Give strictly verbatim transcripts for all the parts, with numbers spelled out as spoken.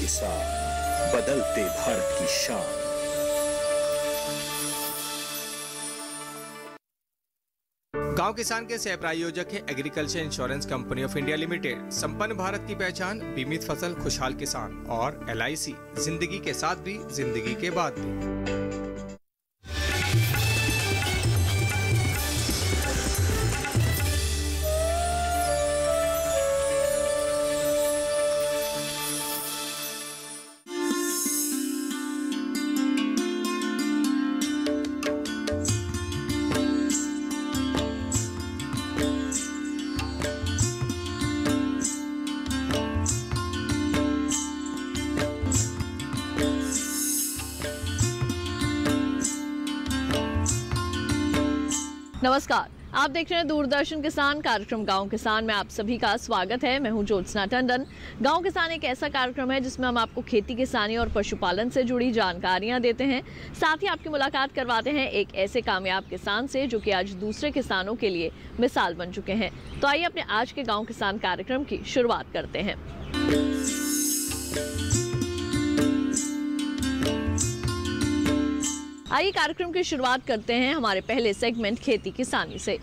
किसान, बदलते भारत की शान। गांव किसान के सह प्रायोजक है agriculture insurance company of India limited. संपन्न भारत की पहचान, बीमित फसल, खुशहाल किसान। और एल आई सी, जिंदगी के साथ भी, जिंदगी के बाद भी। नमस्कार, आप देख रहे हैं दूरदर्शन किसान कार्यक्रम गांव किसान में आप सभी का स्वागत है। मैं हूं ज्योत्सना टंडन। गांव किसान एक ऐसा कार्यक्रम है जिसमें हम आपको खेती किसानी और पशुपालन से जुड़ी जानकारियां देते हैं, साथ ही आपकी मुलाकात करवाते हैं एक ऐसे कामयाब किसान से जो कि आज दूसरे किसानों के लिए मिसाल बन चुके हैं। तो आइए अपने आज के गाँव किसान कार्यक्रम की शुरुआत करते हैं। आइए कार्यक्रम की शुरुआत करते हैं हमारे पहले सेगमेंट खेती किसानी से।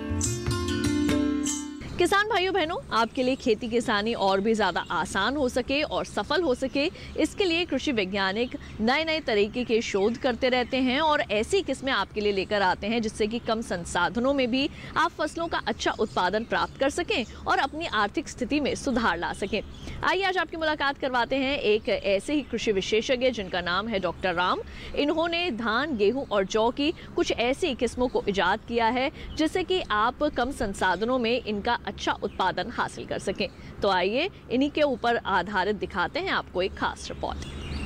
किसान भाइयों बहनों, आपके लिए खेती किसानी और भी ज़्यादा आसान हो सके और सफल हो सके, इसके लिए कृषि वैज्ञानिक नए नए तरीके के शोध करते रहते हैं और ऐसी किस्में आपके लिए लेकर आते हैं जिससे कि कम संसाधनों में भी आप फसलों का अच्छा उत्पादन प्राप्त कर सकें और अपनी आर्थिक स्थिति में सुधार ला सकें। आइए आज आपकी मुलाकात करवाते हैं एक ऐसे ही कृषि विशेषज्ञ जिनका नाम है डॉक्टर राम। इन्होंने धान, गेहूँ और जौ की कुछ ऐसी किस्मों को इजाद किया है जिससे कि आप कम संसाधनों में इनका अच्छा उत्पादन हासिल कर सकें। तो आइए इन्हीं के ऊपर आधारित दिखाते हैं आपको एक खास रिपोर्ट।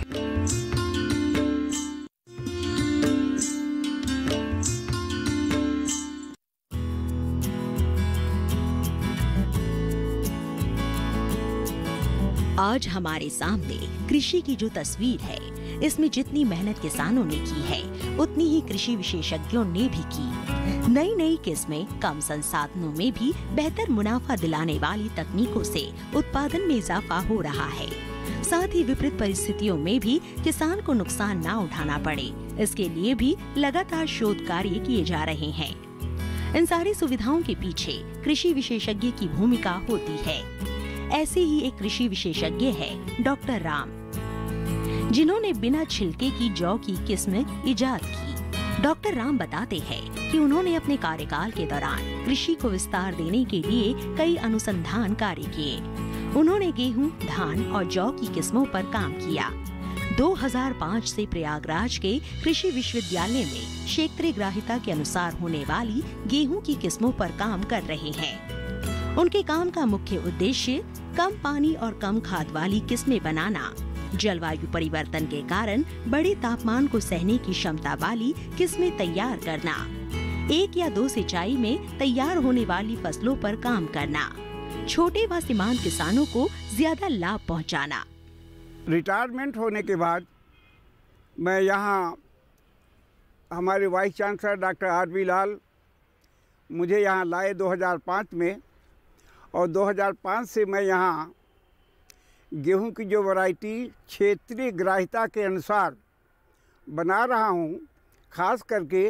आज हमारे सामने कृषि की जो तस्वीर है, इसमें जितनी मेहनत किसानों ने की है उतनी ही कृषि विशेषज्ञों ने भी की। नई नई किस्में कम संसाधनों में भी बेहतर मुनाफा दिलाने वाली तकनीकों से उत्पादन में इजाफा हो रहा है। साथ ही विपरीत परिस्थितियों में भी किसान को नुकसान ना उठाना पड़े, इसके लिए भी लगातार शोध कार्य किए जा रहे हैं। इन सारी सुविधाओं के पीछे कृषि विशेषज्ञ की भूमिका होती है। ऐसे ही एक कृषि विशेषज्ञ है डॉक्टर राम, जिन्होंने बिना छिलके की जौ की किस्म इजाद की। डॉक्टर राम बताते हैं कि उन्होंने अपने कार्यकाल के दौरान कृषि को विस्तार देने के लिए कई अनुसंधान कार्य किए। उन्होंने गेहूं, धान और जौ की किस्मों पर काम किया। दो हज़ार पाँच से प्रयागराज के कृषि विश्वविद्यालय में क्षेत्रीय ग्राह्यता के अनुसार होने वाली गेहूं की किस्मों पर काम कर रहे हैं। उनके काम का मुख्य उद्देश्य कम पानी और कम खाद वाली किस्में बनाना, जलवायु परिवर्तन के कारण बड़े तापमान को सहने की क्षमता वाली किस्में तैयार करना, एक या दो सिंचाई में तैयार होने वाली फसलों पर काम करना, छोटे व सीमांत किसानों को ज्यादा लाभ पहुंचाना। रिटायरमेंट होने के बाद मैं यहाँ, हमारे vice chancellor doctor R B Lal मुझे यहाँ लाए दो हज़ार पाँच में, और दो हज़ार पाँच से मैं यहाँ गेहूं की जो वैरायटी क्षेत्रीय ग्राह्यता के अनुसार बना रहा हूँ। खास करके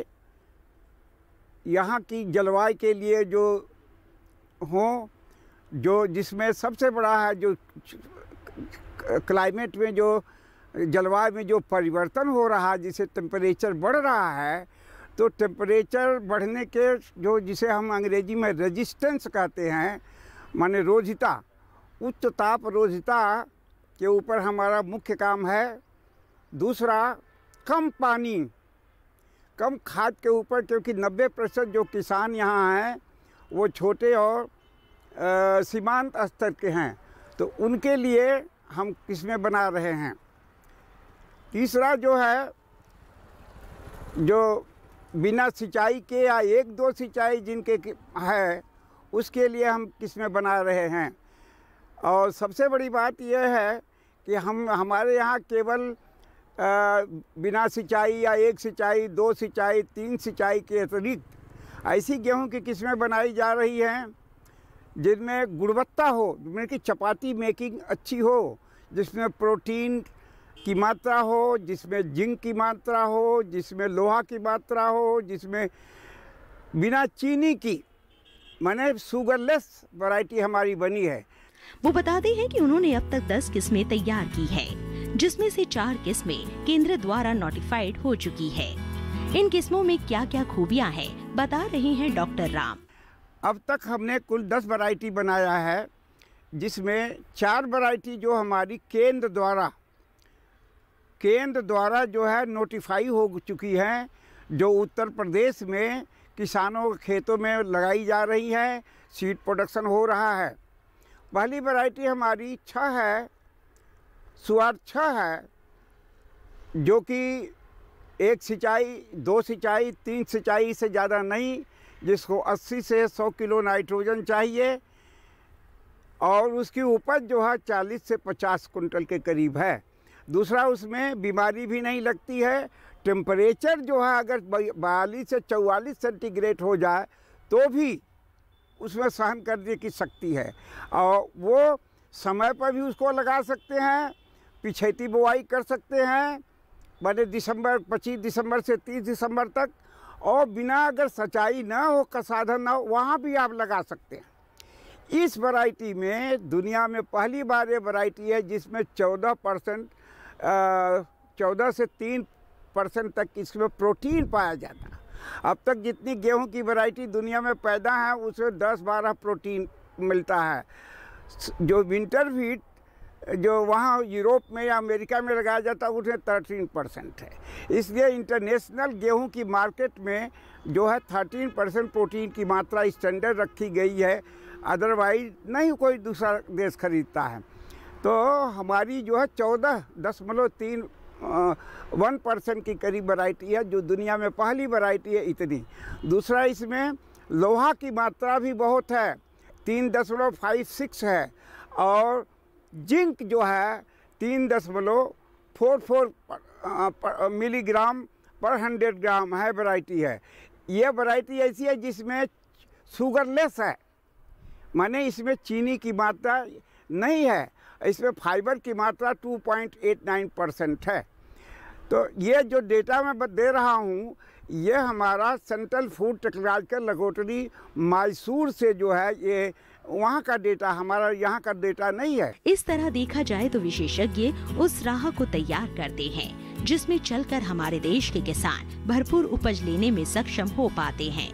यहाँ की जलवायु के लिए जो हो, जो जिसमें सबसे बड़ा है जो क्लाइमेट में, जो जलवायु में जो परिवर्तन हो रहा है, जिसे टेम्परेचर बढ़ रहा है, तो टेम्परेचर बढ़ने के जो, जिसे हम अंग्रेजी में रेजिस्टेंस कहते हैं, माने रोधिता, उच्च ताप रोधिता के ऊपर हमारा मुख्य काम है। दूसरा, कम पानी, कम खाद के ऊपर, क्योंकि नब्बे प्रतिशत जो किसान यहाँ हैं वो छोटे और सीमांत स्तर के हैं, तो उनके लिए हम किस्में बना रहे हैं। तीसरा जो है, जो बिना सिंचाई के या एक दो सिंचाई जिनके है, उसके लिए हम किस्में बना रहे हैं। और सबसे बड़ी बात यह है कि हम हमारे यहाँ केवल आ, बिना सिंचाई या एक सिंचाई, दो सिंचाई, तीन सिंचाई के अतिरिक्त ऐसी गेहूं की किस्में बनाई जा रही हैं जिनमें गुणवत्ता हो, जिनमें की चपाती मेकिंग अच्छी हो, जिसमें प्रोटीन की मात्रा हो, जिसमें जिंक की मात्रा हो, जिसमें लोहा की मात्रा हो, जिसमें बिना चीनी की माने शुगरलेस वैरायटी हमारी बनी है। वो बताते हैं कि उन्होंने अब तक दस किस्में तैयार की है, जिसमें से चार किस्में केंद्र द्वारा नोटिफाइड हो चुकी है। इन किस्मों में क्या क्या खूबियां हैं बता रहे हैं डॉक्टर राम। अब तक हमने कुल दस वैरायटी बनाया है, जिसमें चार वैरायटी जो हमारी केंद्र द्वारा केंद्र द्वारा जो है नोटिफाई हो चुकी हैं, जो उत्तर प्रदेश में किसानों के खेतों में लगाई जा रही है, सीड प्रोडक्शन हो रहा है। पहली वैरायटी हमारी छह है, सुआर छह है, जो कि एक सिंचाई, दो सिंचाई, तीन सिंचाई से ज़्यादा नहीं, जिसको अस्सी से सौ किलो नाइट्रोजन चाहिए और उसकी उपज जो है चालीस से पचास कुंटल के करीब है। दूसरा, उसमें बीमारी भी नहीं लगती है। टेम्परेचर जो है अगर बयालीस से चौवालीस सेंटीग्रेड हो जाए तो भी उसमें सहन करने की शक्ति है और वो समय पर भी उसको लगा सकते हैं, पिछैती बुआई कर सकते हैं बड़े दिसंबर पच्चीस दिसंबर से तीस दिसंबर तक, और बिना अगर सिंचाई ना हो का साधन ना हो वहाँ भी आप लगा सकते हैं। इस वैरायटी में दुनिया में पहली बार ये वैरायटी है जिसमें चौदह परसेंट चौदह से तीन परसेंट तक इसमें प्रोटीन पाया जाता है। अब तक जितनी गेहूं की वैरायटी दुनिया में पैदा है उसमें दस बारह प्रोटीन मिलता है। जो विंटर व्हीट जो वहाँ यूरोप में या अमेरिका में लगाया जाता है उसमें थर्टीन परसेंट है। इसलिए इंटरनेशनल गेहूं की मार्केट में जो है थर्टीन परसेंट प्रोटीन की मात्रा स्टैंडर्ड रखी गई है, अदरवाइज नहीं कोई दूसरा देश खरीदता है। तो हमारी जो है चौदह दशमलव तीन वन परसेंट की करीब वैरायटी है, जो दुनिया में पहली वैरायटी है इतनी। दूसरा, इसमें लोहा की मात्रा भी बहुत है, तीन दशमलव फाइव सिक्स है, और जिंक जो है तीन दशमलव four four milligram per hundred gram है वैरायटी है। ये वैरायटी ऐसी है जिसमें शुगरलेस है, माने इसमें चीनी की मात्रा नहीं है, इसमें फाइबर की मात्रा two point eight nine percent है। तो ये जो डेटा मैं दे रहा हूँ ये हमारा central food technological laboratory Mysore से जो है, ये वहाँ का डेटा, हमारा यहाँ का डेटा नहीं है। इस तरह देखा जाए तो विशेषज्ञ उस राह को तैयार करते हैं जिसमें चलकर हमारे देश के किसान भरपूर उपज लेने में सक्षम हो पाते हैं।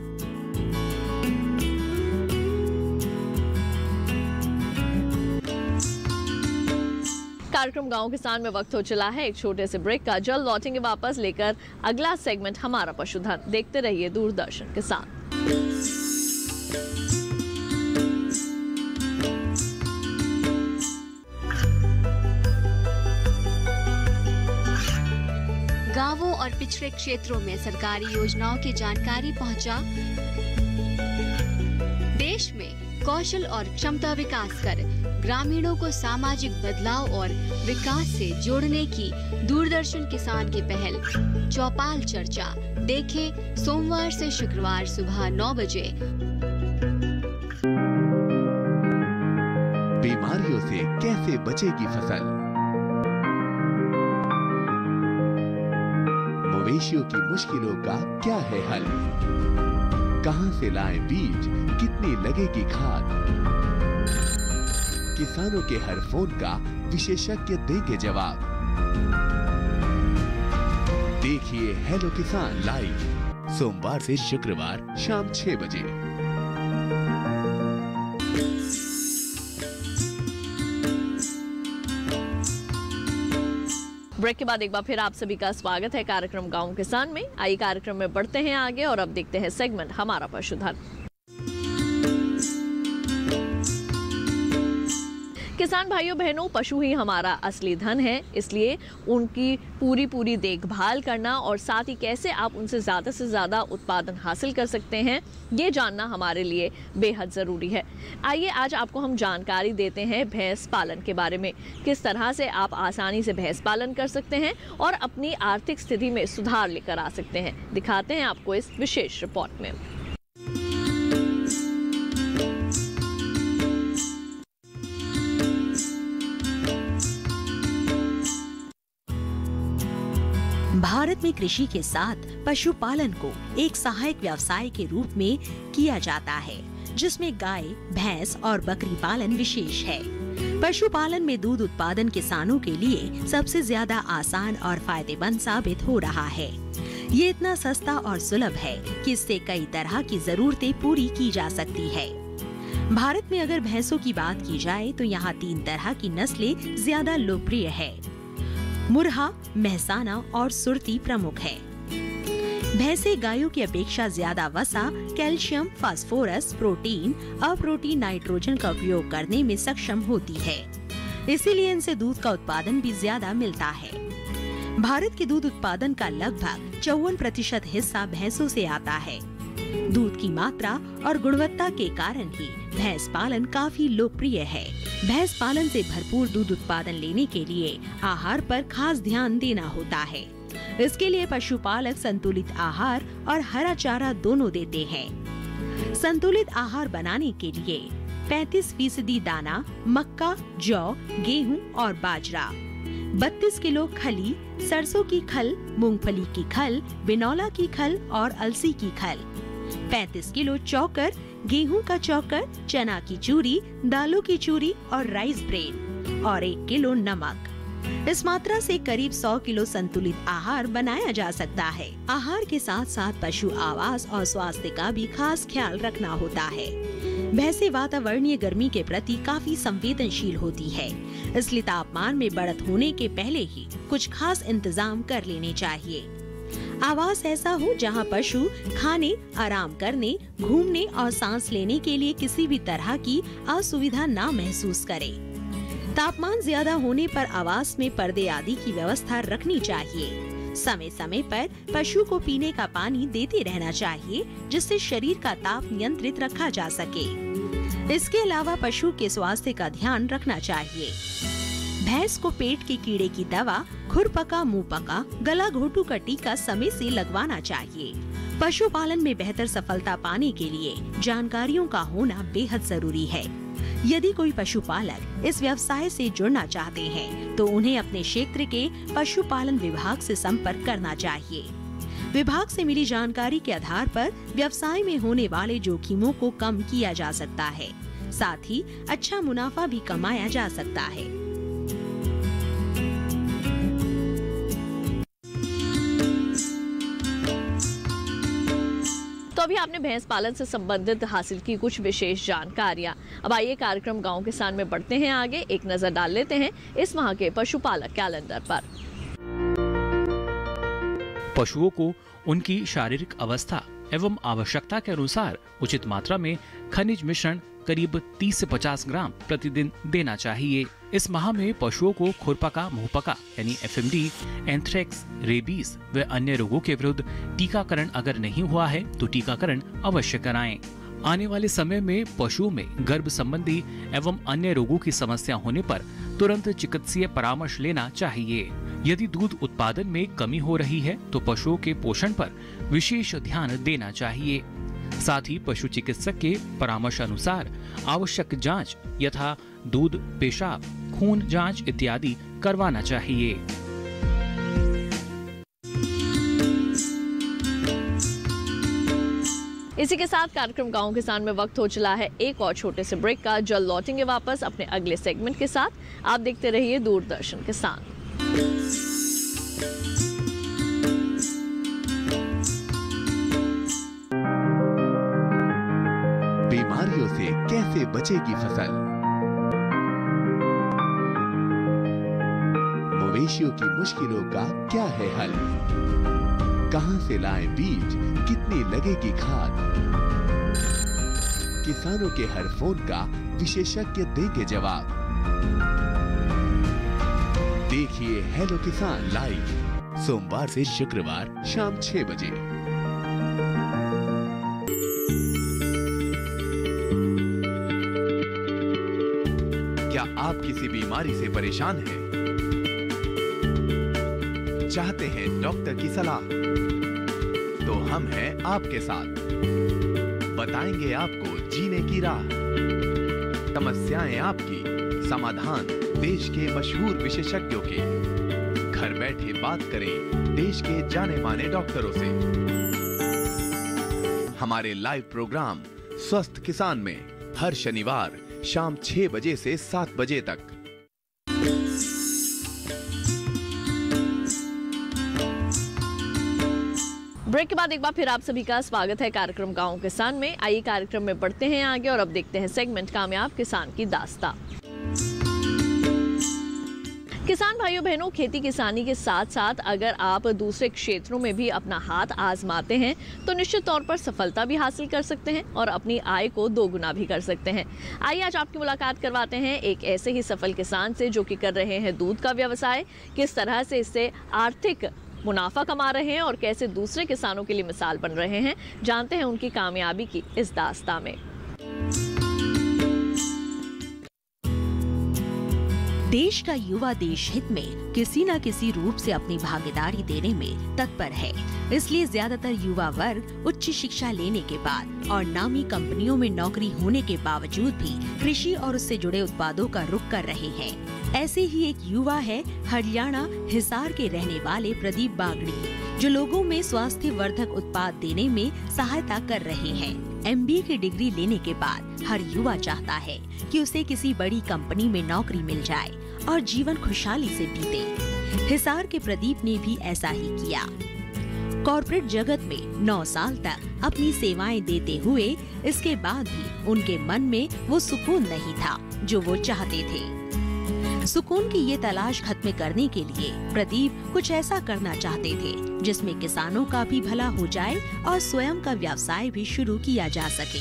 कार्यक्रम गांव किसान में वक्त हो चला है एक छोटे से ब्रेक का। जल्द लौटेंगे वापस लेकर अगला सेगमेंट हमारा पशुधन। देखते रहिए दूरदर्शन किसान। गांवों और पिछड़े क्षेत्रों में सरकारी योजनाओं की जानकारी पहुंचा। देश में कौशल और क्षमता विकास कर ग्रामीणों को सामाजिक बदलाव और विकास से जोड़ने की दूरदर्शन किसान की पहल चौपाल चर्चा देखें सोमवार से शुक्रवार सुबह नौ बजे। बीमारियों से कैसे बचेगी फसल, मवेशियों की मुश्किलों का क्या है हल, कहां से लाएं बीज, कितनी लगेगी खाद, किसानों के हर फोन का विशेषज्ञ देंगे जवाब। देखिए हेलो किसान लाइव सोमवार से शुक्रवार शाम छह बजे। ब्रेक के बाद एक बार फिर आप सभी का स्वागत है कार्यक्रम गांव किसान में। आइए कार्यक्रम में बढ़ते हैं आगे और अब देखते हैं सेगमेंट हमारा पशुधन। किसान भाइयों बहनों, पशु ही हमारा असली धन है, इसलिए उनकी पूरी पूरी देखभाल करना और साथ ही कैसे आप उनसे ज़्यादा से ज़्यादा उत्पादन हासिल कर सकते हैं ये जानना हमारे लिए बेहद ज़रूरी है। आइए आज आपको हम जानकारी देते हैं भैंस पालन के बारे में, किस तरह से आप आसानी से भैंस पालन कर सकते हैं और अपनी आर्थिक स्थिति में सुधार लेकर आ सकते हैं। दिखाते हैं आपको इस विशेष रिपोर्ट में। भारत में कृषि के साथ पशुपालन को एक सहायक व्यवसाय के रूप में किया जाता है, जिसमें गाय, भैंस और बकरी पालन विशेष है। पशुपालन में दूध उत्पादन किसानों के लिए सबसे ज्यादा आसान और फायदेमंद साबित हो रहा है। ये इतना सस्ता और सुलभ है कि इससे कई तरह की जरूरतें पूरी की जा सकती है। भारत में अगर भैंसों की बात की जाए तो यहाँ तीन तरह की नस्लें ज्यादा लोकप्रिय है। मुर्हा, मेहसाना और सुरती प्रमुख है। भैंसे गायों की अपेक्षा ज्यादा वसा, कैल्शियम, फास्फोरस, प्रोटीन, अप्रोटीन नाइट्रोजन का उपयोग करने में सक्षम होती है। इसीलिए इनसे दूध का उत्पादन भी ज्यादा मिलता है। भारत के दूध उत्पादन का लगभग चौवन प्रतिशत हिस्सा भैंसों से आता है। दूध की मात्रा और गुणवत्ता के कारण ही भैंस पालन काफी लोकप्रिय है। भैंस पालन से भरपूर दूध उत्पादन लेने के लिए आहार पर खास ध्यान देना होता है। इसके लिए पशुपालक संतुलित आहार और हरा चारा दोनों देते हैं। संतुलित आहार बनाने के लिए पैंतीस फीसदी दाना, मक्का, जौ, गेहूं और बाजरा, बत्तीस किलो खली, सरसों की खल, मूंगफली की खल, बिनौला की खल और अलसी की खल, पैंतीस किलो चौकर, गेहूं का चौकर, चना की चूरी, दालों की चूरी और राइस ब्रेन और एक किलो नमक। इस मात्रा से करीब सौ किलो संतुलित आहार बनाया जा सकता है। आहार के साथ साथ पशु आवास और स्वास्थ्य का भी खास ख्याल रखना होता है। भैंसें वातावरणीय गर्मी के प्रति काफी संवेदनशील होती है, इसलिए तापमान में बढ़त होने के पहले ही कुछ खास इंतजाम कर लेने चाहिए। आवास ऐसा हो जहां पशु खाने, आराम करने, घूमने और सांस लेने के लिए किसी भी तरह की असुविधा न महसूस करे। तापमान ज्यादा होने पर आवास में पर्दे आदि की व्यवस्था रखनी चाहिए। समय समय पर पशु को पीने का पानी देते रहना चाहिए, जिससे शरीर का ताप नियंत्रित रखा जा सके। इसके अलावा पशु के स्वास्थ्य का ध्यान रखना चाहिए। भैंस को पेट के कीड़े की दवा, खुरपका, मुंहपका, गला घोटू का टीका समय से लगवाना चाहिए। पशुपालन में बेहतर सफलता पाने के लिए जानकारियों का होना बेहद जरूरी है। यदि कोई पशुपालक इस व्यवसाय से जुड़ना चाहते हैं तो उन्हें अपने क्षेत्र के पशुपालन विभाग से संपर्क करना चाहिए। विभाग से मिली जानकारी के आधार पर व्यवसाय में होने वाले जोखिमों को कम किया जा सकता है, साथ ही अच्छा मुनाफा भी कमाया जा सकता है। तो अभी आपने भैंस पालन से संबंधित हासिल की कुछ विशेष जानकारियां। अब आइए कार्यक्रम गांव किसान में बढ़ते हैं आगे, एक नजर डाल लेते हैं इस माह के पशुपालक कैलेंडर पर। पशुओं को उनकी शारीरिक अवस्था एवं आवश्यकता के अनुसार उचित मात्रा में खनिज मिश्रण करीब तीस से पचास ग्राम प्रतिदिन देना चाहिए। इस माह में पशुओं को खुरपका, मुंहपका यानी F M D, anthrax, rabies व अन्य रोगों के विरुद्ध टीकाकरण अगर नहीं हुआ है तो टीकाकरण अवश्य कराएं। आने वाले समय में पशुओं में गर्भ संबंधी एवं अन्य रोगों की समस्या होने पर तुरंत चिकित्सीय परामर्श लेना चाहिए। यदि दूध उत्पादन में कमी हो रही है तो पशुओं के पोषण पर विशेष ध्यान देना चाहिए। साथ ही पशु चिकित्सक के परामर्श अनुसार आवश्यक जांच यथा दूध, पेशाब, खून जांच इत्यादि करवाना चाहिए। इसी के साथ कार्यक्रम गांव किसान में वक्त हो चला है एक और छोटे से ब्रेक का। जल्द लौटेंगे वापस अपने अगले सेगमेंट के साथ। आप देखते रहिए दूरदर्शन किसान। बीमारियों से कैसे बचेगी फसल? मवेशियों की मुश्किलों का क्या है हल? कहां से लाएं बीज, कितनी लगेगी खाद? किसानों के हर फोन का विशेषज्ञ देंगे जवाब। देखिए हेलो किसान लाइव सोमवार से शुक्रवार शाम छह बजे। क्या आप किसी बीमारी से परेशान हैं? चाहते हैं डॉक्टर की सलाह? तो हम हैं आपके साथ। बताएंगे आपको जीने की राह। समस्याएं आपकी, समाधान देश के मशहूर विशेषज्ञों के। घर बैठे बात करें देश के जाने माने डॉक्टरों से। हमारे लाइव प्रोग्राम स्वस्थ किसान में हर शनिवार शाम छह बजे से सात बजे तक। ब्रेक के बाद एक बार फिर आप सभी का स्वागत है कार्यक्रम गांव किसान में। आइए कार्यक्रम में बढ़ते हैं आगे और अब देखते हैं सेगमेंट कामयाब किसान की दास्तां। किसान भाइयों बहनों, खेती किसानी के साथ साथ अगर आप दूसरे क्षेत्रों में भी अपना हाथ आजमाते हैं तो निश्चित तौर पर सफलता भी हासिल कर सकते हैं और अपनी आय को दोगुना भी कर सकते हैं। आइए आज आपकी मुलाकात करवाते हैं एक ऐसे ही सफल किसान से जो कि कर रहे हैं दूध का व्यवसाय, किस तरह से इससे आर्थिक मुनाफा कमा रहे हैं और कैसे दूसरे किसानों के लिए मिसाल बन रहे हैं। जानते हैं उनकी कामयाबी की इस दास्तां में। देश का युवा देश हित में किसी न किसी रूप से अपनी भागीदारी देने में तत्पर है। इसलिए ज्यादातर युवा वर्ग उच्च शिक्षा लेने के बाद और नामी कंपनियों में नौकरी होने के बावजूद भी कृषि और उससे जुड़े उत्पादों का रुख कर रहे हैं। ऐसे ही एक युवा है हरियाणा हिसार के रहने वाले प्रदीप बागड़ी, जो लोगों में स्वास्थ्य वर्धक उत्पाद देने में सहायता कर रहे हैं। एम बी ए की डिग्री लेने के बाद हर युवा चाहता है कि उसे किसी बड़ी कंपनी में नौकरी मिल जाए और जीवन खुशहाली से बीते। हिसार के प्रदीप ने भी ऐसा ही किया। कॉर्पोरेट जगत में नौ साल तक अपनी सेवाएं देते हुए इसके बाद भी उनके मन में वो सुकून नहीं था जो वो चाहते थे। सुकून की ये तलाश खत्म करने के लिए प्रदीप कुछ ऐसा करना चाहते थे जिसमें किसानों का भी भला हो जाए और स्वयं का व्यवसाय भी शुरू किया जा सके।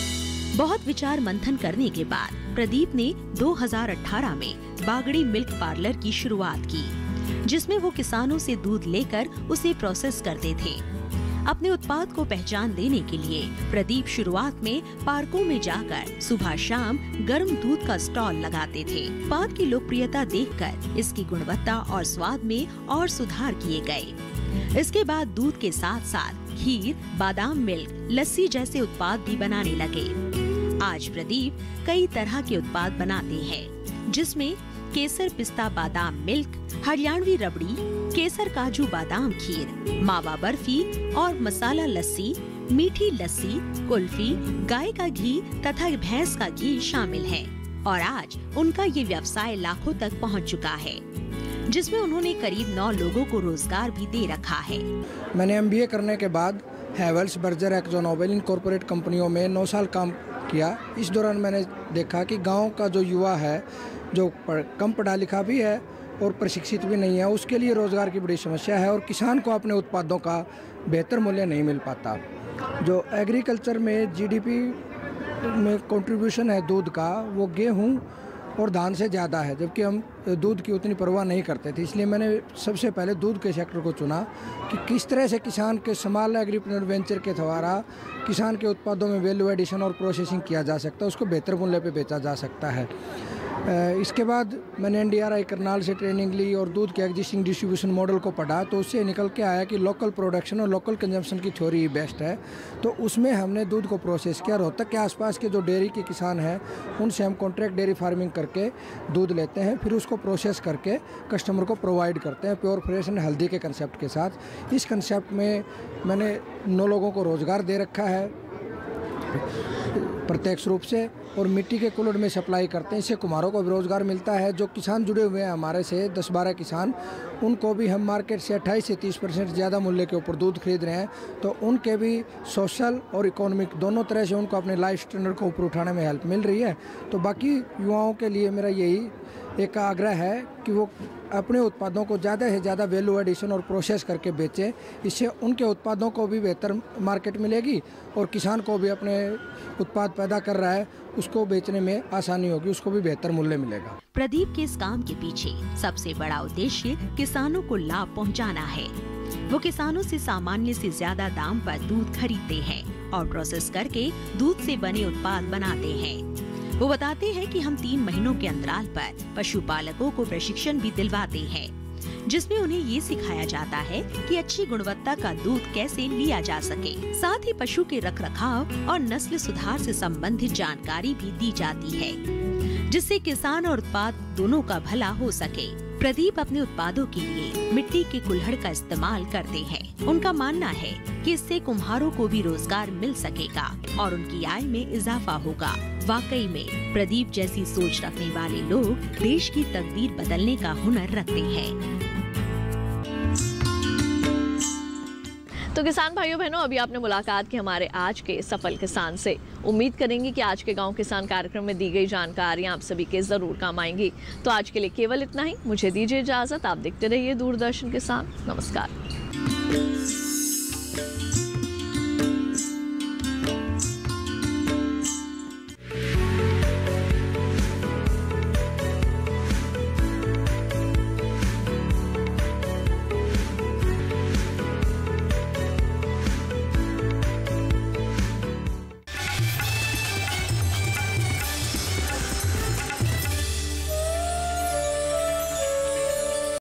बहुत विचार मंथन करने के बाद प्रदीप ने दो हज़ार अठारह में बागड़ी मिल्क पार्लर की शुरुआत की, जिसमें वो किसानों से दूध लेकर उसे प्रोसेस करते थे। अपने उत्पाद को पहचान देने के लिए प्रदीप शुरुआत में पार्कों में जाकर सुबह शाम गर्म दूध का स्टॉल लगाते थे। उत्पाद की लोकप्रियता देखकर इसकी गुणवत्ता और स्वाद में और सुधार किए गए। इसके बाद दूध के साथ साथ खीर, बादाम मिल्क, लस्सी जैसे उत्पाद भी बनाने लगे। आज प्रदीप कई तरह के उत्पाद बनाते हैं, जिसमें केसर पिस्ता बादाम मिल्क, हरियाणवी रबड़ी, केसर काजू बादाम खीर, मावा बर्फी और मसाला लस्सी, मीठी लस्सी, कुल्फी, गाय का घी तथा भैंस का घी शामिल है। और आज उनका ये व्यवसाय लाखों तक पहुंच चुका है, जिसमें उन्होंने करीब नौ लोगों को रोजगार भी दे रखा है। मैंने एम बी ए करने के बाद हैवेल्स, बर्जर, एक्जो नोबेल इन कॉर्पोरेट कंपनियों में नौ साल काम किया। इस दौरान मैंने देखा कि गाँव का जो युवा है, जो कम पढ़ा लिखा भी है और प्रशिक्षित भी नहीं है, उसके लिए रोज़गार की बड़ी समस्या है और किसान को अपने उत्पादों का बेहतर मूल्य नहीं मिल पाता। जो एग्रीकल्चर में जी डी पी में कंट्रीब्यूशन है दूध का, वो गेहूं और धान से ज़्यादा है, जबकि हम दूध की उतनी परवाह नहीं करते थे। इसलिए मैंने सबसे पहले दूध के सेक्टर को चुना कि किस तरह से किसान के स्मॉल एग्रीप्रेन्योर वेंचर के द्वारा किसान के उत्पादों में वैल्यू एडिशन और प्रोसेसिंग किया जा सकता है, उसको बेहतर मूल्य पे बेचा जा सकता है। इसके बाद मैंने N D R I Karnal से ट्रेनिंग ली और दूध के एग्जिस्टिंग डिस्ट्रीब्यूशन मॉडल को पढ़ा, तो उससे निकल के आया कि लोकल प्रोडक्शन और लोकल कंजम्पशन की थ्योरी ही बेस्ट है। तो उसमें हमने दूध को प्रोसेस किया। रोहतक के आसपास के जो डेयरी के किसान हैं, उनसे हम कॉन्ट्रैक्ट डेयरी फार्मिंग करके दूध लेते हैं, फिर उसको प्रोसेस करके कस्टमर को प्रोवाइड करते हैं प्योर फ्रेश एंड हेल्दी के कंसेप्ट के साथ। इस कंसेप्ट में मैंने नौ लोगों को रोज़गार दे रखा है प्रत्यक्ष रूप से, और मिट्टी के कुल्हड़ में सप्लाई करते हैं। इससे कुम्हारों को भी रोज़गार मिलता है। जो किसान जुड़े हुए हैं हमारे से दस बारह किसान, उनको भी हम मार्केट से अट्ठाईस से तीस परसेंट ज़्यादा मूल्य के ऊपर दूध खरीद रहे हैं। तो उनके भी सोशल और इकोनॉमिक दोनों तरह से उनको अपने लाइफ स्टैंडर्ड को ऊपर उठाने में हेल्प मिल रही है। तो बाकी युवाओं के लिए मेरा यही एक आग्रह है कि वो अपने उत्पादों को ज़्यादा से ज़्यादा वैल्यू एडिशन और प्रोसेस करके बेचें। इससे उनके उत्पादों को भी बेहतर मार्केट मिलेगी और किसान को भी अपने उत्पाद पैदा कर रहा है उसको बेचने में आसानी होगी, उसको भी बेहतर मूल्य मिलेगा। प्रदीप के इस काम के पीछे सबसे बड़ा उद्देश्य किसानों को लाभ पहुंचाना है। वो किसानों से सामान्य से ज्यादा दाम पर दूध खरीदते हैं और प्रोसेस करके दूध से बने उत्पाद बनाते हैं। वो बताते हैं कि हम तीन महीनों के अंतराल पर पशुपालकों को प्रशिक्षण भी दिलवाते हैं, जिसमें उन्हें ये सिखाया जाता है कि अच्छी गुणवत्ता का दूध कैसे लिया जा सके। साथ ही पशु के रखरखाव और नस्ल सुधार से संबंधित जानकारी भी दी जाती है, जिससे किसान और उत्पाद दोनों का भला हो सके। प्रदीप अपने उत्पादों के लिए मिट्टी के कुल्हड़ का इस्तेमाल करते हैं। उनका मानना है कि इससे कुम्हारों को भी रोजगार मिल सकेगा और उनकी आय में इजाफा होगा। वाकई में प्रदीप जैसी सोच रखने वाले लोग देश की तकदीर बदलने का हुनर रखते हैं। तो किसान भाइयों बहनों, अभी आपने मुलाकात की हमारे आज के सफल किसान से। उम्मीद करेंगे कि आज के गांव किसान कार्यक्रम में दी गई जानकारियां आप सभी के जरूर काम आएंगी। तो आज के लिए केवल इतना ही। मुझे दीजिए इजाजत। आप देखते रहिए दूरदर्शन किसान। नमस्कार।